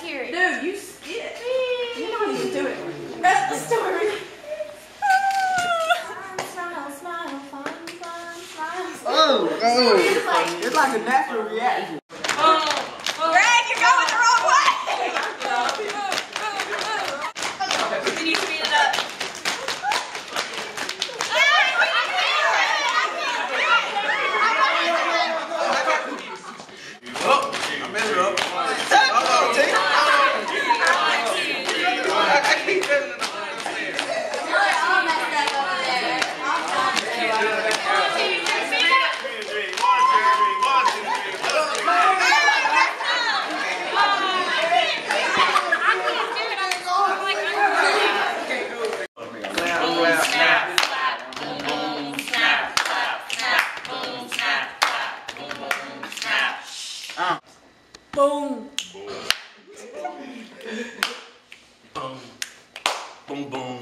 hear it. Dude, you skip. You know how to do it. Let's do it. Smile, smile, fun, fun, smile. Oh, it's like a natural reaction. Greg, you're going the wrong way. Can you speed it up? Boom. Boom, boom, boom.